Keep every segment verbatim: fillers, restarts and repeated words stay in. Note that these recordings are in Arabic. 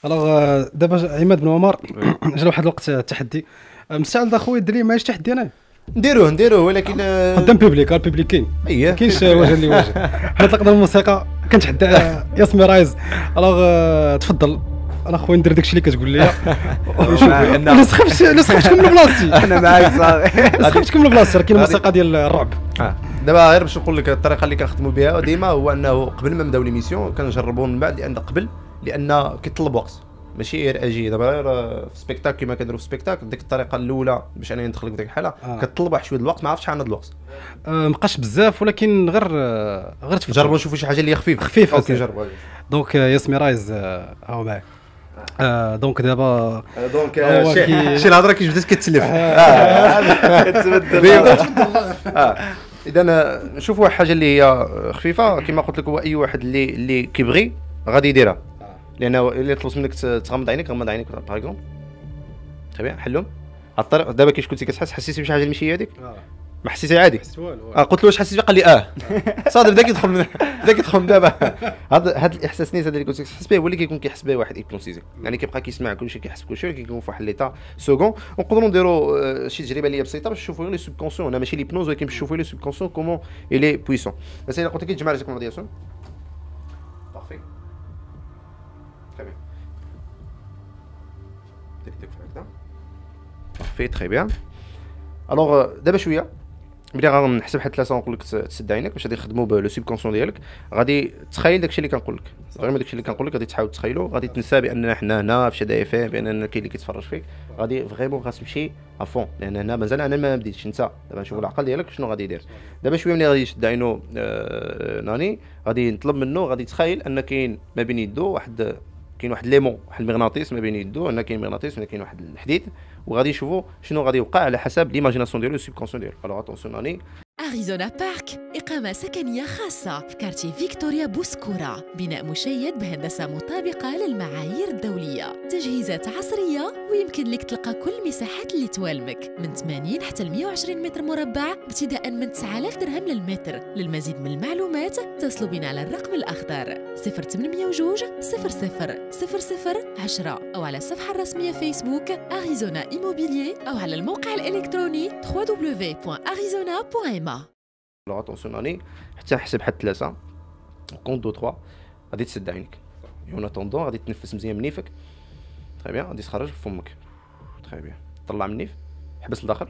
الوغ دابا عماد بن عمر جا واحد الوقت التحدي مستعد اخويا الدري ماهيش تحدي انا نديروه نديروه ولكن قدام بيبليك البيبليك كاين اييه كاينش وجه اللي وجه حنا طلقنا الموسيقى كنتحدى ياسمين رايز الوغ تفضل انا خويا ندير داكشي اللي كتقول لي ما سخفتش ما سخفتش كمل بلاصتي انا معاك صافي ما سخفتش كمل بلاصتي راه كاين الموسيقى ديال الرعب دابا غير باش نقول لك الطريقه اللي كنخدموا بها ديما هو انه قبل ما نبداو ليميسيون كنجربوا من بعد لان قبل لان كيطلب وقت ماشي غير اجي دابا غير في سبيكتاك كما كنديروا في سبيكتاك ديك الطريقه الاولى باش انني ندخلك في ديك الحاله آه. كتطلب واحد شويه الوقت ما عرفتش شحال هاد الوقت أه مابقاش بزاف ولكن غير غير نجربوا نشوفوا شي حاجه اللي خفيفه خفيفه اوكي نجربوا دونك ياسمين رايز ها معاك آه دونك دابا دونك شي شي الهضره كي بدات كتسلف كتبدل اه اذا نشوفوا واحد حاجه اللي هي خفيفه كما قلت لك هو اي واحد اللي اللي كيبغي غادي يديرها لانه اللي طلبت منك تغمض عينيك غمض عينيك باغ اكزومبل تمام حلهم الطريق دابا كيفاش كنتي كتحس حسيتي بشي حاجه اللي ماشي هي هذيك ما حسيتي عادي اه قلت له واش حسيتي قال لي اه صافي بدا كيدخل بدا كيدخل دابا هذا هذا الاحساس نيت هذا اللي كنت كتحس به هو اللي كيكون كيحس به واحد ايبنوسيزي يعني كيبقى كيسمع كلشي كيحس بكلشي كيكون في واحد ليطا سكون ونقدروا نديروا شي تجربه اللي بسيطه باش نشوفوا لي سوبكونسيون انا ماشي ليبنوز ولكن باش نشوفوا لي سوبكونسيون كومون الي بويسون بس الا قلت لك تجمع لك المودياسيون بارفي تري بيان ديك ديك هكذا بارفي تري بيان الوغ دابا شويه ملي غنحسب حتى ثلاثه ونقول لك تسد عينك باش غادي نخدموا بلو سوبكونسيون ديالك غادي تخيل داكشي اللي كنقول لك غير داكشي اللي كنقول لك غادي تحاول تخيلو غادي تنسى باننا حنا هنا في شدا اف ام باننا كاين اللي كيتفرج فيك غادي فريمون غتمشي افون لان هنا مازال انا ما بديتش انت دابا نشوفوا العقل ديالك شنو غادي يدير دابا شويه ملي غادي يشد عينو آه ناني غادي نطلب منه غادي تخيل ان كاين ما بين يدو واحد كاين واحد ليمون واحد المغناطيس ما بين يدو ان كاين مغناطيس ولا كاين واحد الحديد وغادي نشوفوا شنو غادي يوقع على حسب ليماجيناسيون ديالو السوبكونسيون ديالو الوغ اتونسيون ناني أريزونا بارك إقامة سكنية خاصة في كارتي فيكتوريا بوسكورة بناء مشيد بهندسة مطابقة للمعايير الدولية تجهيزات عصرية ويمكن لك تلقى كل المساحات اللي توالمك من ثمانين حتى مئة وعشرين متر مربع ابتداء من تسعة آلاف درهم للمتر للمزيد من المعلومات اتصلوا بنا على الرقم الأخضر صفر ثمانية جوج صفر صفر صفر صفر عشرة أو على الصفحة الرسمية فيسبوك أريزونا إيموبيليي أو على الموقع الإلكتروني دبليو دبليو دبليو بوان أريزونا بوان إم. لو اتونسيون ناني حتى نحسب حتى ثلاثة كونت دو ثلاثة غادي تسد عينيك اون اتوندون غادي تنفس مزيان من نيفك تري بيان غادي تخرج بفمك تري بيان طلع من النيف حبس لداخل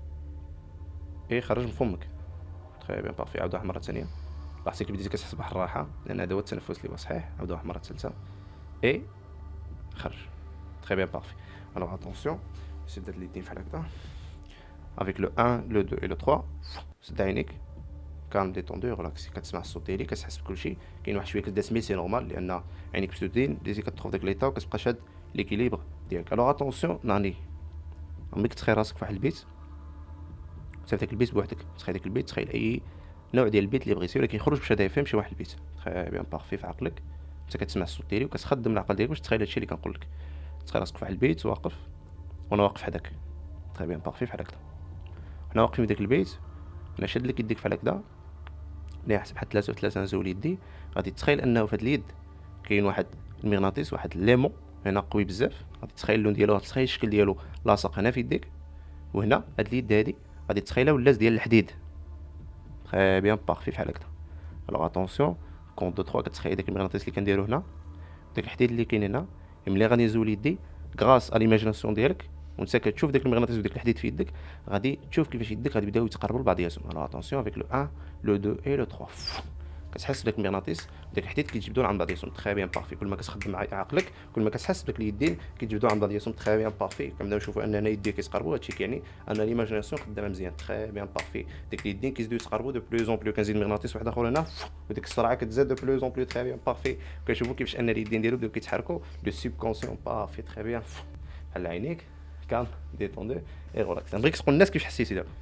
اي خرج من فمك تري بيان بارفي عاود واحد المره ثانيه لاحظتي كي بديتي كتحس بواحد الراحه لان هذا هو التنفس اللي هو صحيح عاود واحد المره ثالثه اي خرج تري بيان بارفي الوغ اتونسيون سد هاد اليدين بحال هكذا افيك لو واحد لو اثنين et le ثلاثة سد عينيك كالم ديتوندو ريلاكسي كتسمع الصوت ديالي كتحس بكلشي كاين واحد شويه كتدسمي سي نورمال لان عينيك باش تدين بديتي كتدخل في داك ليطا وكتبقى شاد ليكيليبر ديالك الوغ اتونسيون ناني عمرك تخيل راسك في واحد البيت صافي داك البيت بوحدك تخيل داك البيت تخيل اي نوع ديال البيت اللي بغيتي ولكن خرج باش هذا يفهم شي واحد البيت تخيل بيان بارفي في عقلك انت كتسمع الصوت ديالي وكتخدم العقل ديالك باش تخيل هادشي اللي كنقول لك تخيل راسك في واحد البيت واقف وانا واقف حداك تخيل بيان بارفي بحال هكذا حنا واقفين في داك البيت انا شاد لك يديك بحال هكذا ملي حسب بحال ثلاثة وثلاثة نزول يدي غادي تخيل انه في هاد اليد كاين واحد المغناطيس واحد الليمون هنا قوي بزاف غادي تخيل اللون ديالو غادي تخيل الشكل ديالو لاصق هنا في يديك وهنا هاد اليد هادي غادي تخيلها ولاز ديال الحديد تري بيان بارفي بحال هكذا الوغ اتونسيون كونت دو ثلاثة كتخيل داك المغناطيس اللي كنديرو هنا داك الحديد اللي كاين هنا ملي غادي نزول يدي غراس ا ليماجيناسيون ديالك وانت كتشوف داك المغناطيس وداك الحديد في يدك غادي تشوف كيفاش يدك غادي يبداو يتقربوا لبعضياتهم الوغ اتونسيون افيك لو واحد لو اثنين et le ثلاثة كتحس بداك المغناطيس وداك الحديد كيتجبدوا عند بعضياتهم تري بيان بارفي كل ما كتخدم مع عقلك كل ما كتحس بداك اليدين كيتجبدوا عند بعضياتهم تري بيان بارفي كنبداو نشوفوا ان هنا يدي كيتقربوا هادشي كيعني ان ليماجيناسيون خدامه مزيان تري بيان بارفي داك اليدين كيزيدوا يتقربوا دو بلوز اون بلو كنزيد المغناطيس واحد اخر هنا وديك السرعه كتزاد دو بلوز اون بلو تري بيان بارفي كنشوفوا كيفاش ان اليدين ديالو بداو كيتحركوا لو سوبكونسيون بارفي تري بيان بحال عينيك كان ديتوندو اي ريلاكس نبغيك تقول للناس كيفاش حسيتي دابا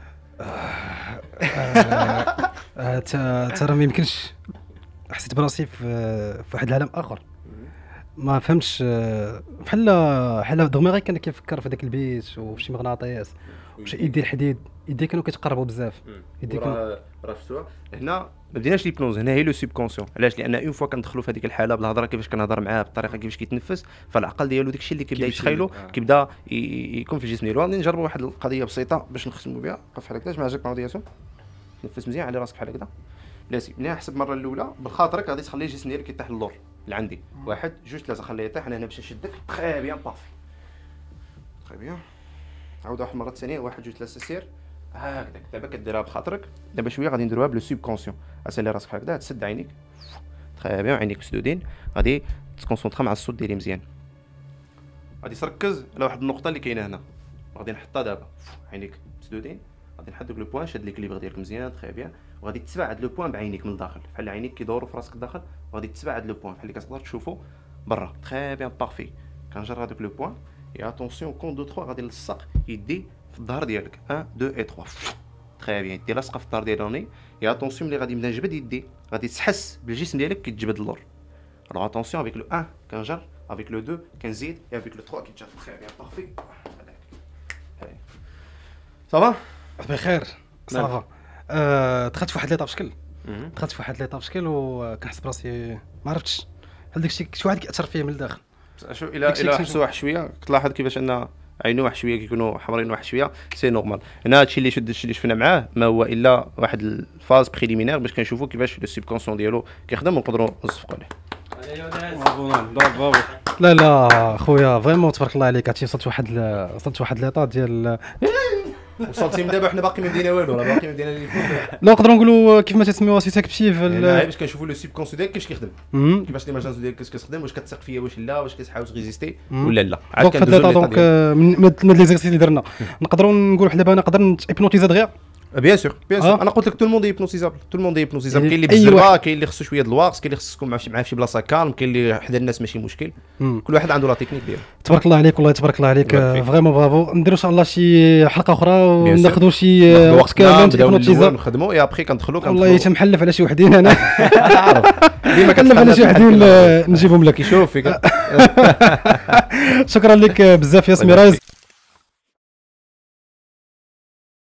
ترى ما يمكنش حسيت براسي في في واحد العالم اخر ما فهمتش بحال بحال دغمي غير كان كيفكر في داك البيت وفي شي مغناطيس واش يدي الحديد يدي كانوا كيتقربوا بزاف يدي كانوا راه شفتوها هنا ما بديناش ليبنوز هنا هي لو سوبكونسيون علاش لان اون فوا كندخلوا في هذيك الحاله بالهضره كيفاش كنهضر معاه بالطريقه كيفاش كيتنفس فالعقل ديالو داكشي اللي كيبدا يتخيلو كيبدا يكون في الجسم ديالو. غادي نجربوا واحد القضيه بسيطه باش نختموا بها. وقف بحال هكذا جمع جاك معودياتو تنفس مزيان على راسك بحال هكذا بلاتي ملي حسب المره الاولى بالخاطرك غادي تخلي الجسم ديالك يطيح للور لعندي واحد جوج ثلاثه خليه يطيح انا هنا باش نشدك تري بيان بارفي تري بيان. عاود واحد المره ثانيه واحد جوج ثلاثه سير هكذاك. دابا كديرها بخاطرك دابا شويه غادي نديروها بلو سوبكونسيون اسالي راسك بحال هكذا تسد عينيك تري بيان عينيك مسدودين غادي تكونسونطرا مع الصوت ديالي مزيان غادي تركز على واحد النقطه اللي كاينه هنا غادي نحطها دابا عينيك مسدودين غادي نحط داك لو بوين شاد ليكليبر ديالك مزيان تري بيان وغادي تتبع هاد لو بوين بعينيك من الداخل بحال عينيك كيدوروا في راسك الداخل وغادي تتبع هاد لو بوين بحال اللي كتقدر تشوفوا برا تري بيان بارفي. كنجر هذاك لو بوين يا اتونسيون كون دو ثلاثة غادي نلصق يدي في الظهر ديالك واحد اثنين ثلاثة تري بيان يدي لاصقه في الظهر ديالوني يا اتونسيون ملي غادي نبدا نجبد يدي غادي تحس بالجسم ديالك كيتجبد اللور. الوغ اتونسيون افيك لو واحد كنجر افيك لو اثنين كنزيد اي افيك لو ثلاثة كيتجر تري بيان بارفي. صافا بخير صافا. أه دخلت في واحد ليطاب شكل دخلت في واحد ليطاب شكل وكنحس براسي ما عرفتش هل داكشي شي واحد كيأثر فيا من الداخل. شو الى الى حسوا واحد شويه كتلاحظ كيفاش ان عينو واحد شويه كيكونوا حمرين واحد شويه سي نورمال. هنا هادشي اللي شد الشيء اللي شفنا معاه ما هو الا واحد الفاز بريليمينير باش كنشوفوا كيفاش لو سوبكونسيون ديالو كيخدم ونقدروا نصفقوا عليه. لا لا خويا فريمون تبارك الله عليك عرفتي وصلت واحد وصلت واحد ليطاب ديال وصلتي من دابا حنا باقي ما بدينا والو راه باقي ما بدينا لي لا نقدروا نقولوا كيف ما تسميوها سيسكتيف باش كنشوفوا لو سوبكونسيون ديالك كيفاش كيخدم كيفاش ليماجيناسيون ديالك كيفاش كتخدم واش كتثق فيا واش لا واش كتحاول تغيزيستي ولا لا. عاد كندوزو دونك من لي زيكسيس اللي درنا نقدروا نقولوا حنا دابا نقدر نتيبنوتيزا دغيا بيان سور بيان سور. انا قلت لك تو الموند هيبنوتيزابل تو الموند هيبنوتيزابل. كاين اللي بالزربه كاين اللي خصو شويه د الواقص كاين اللي خصو يكون معاه في شي بلاصه كالم كاين اللي حدا الناس ماشي مشكل كل واحد عنده لا تكنيك ديالو. تبارك الله عليك والله تبارك الله عليك فريمون برافو. نديروا ان شاء الله شي حلقه اخرى وناخذوا شي وقت كامل نتيبنوتيزا نخدموا اي ابخي كندخلوا والله تمحلف على شي وحدين انا ديما كنحلف على شي وحدين نجيبهم لك يشوف فيك. شكرا لك بزاف يا سميرايز.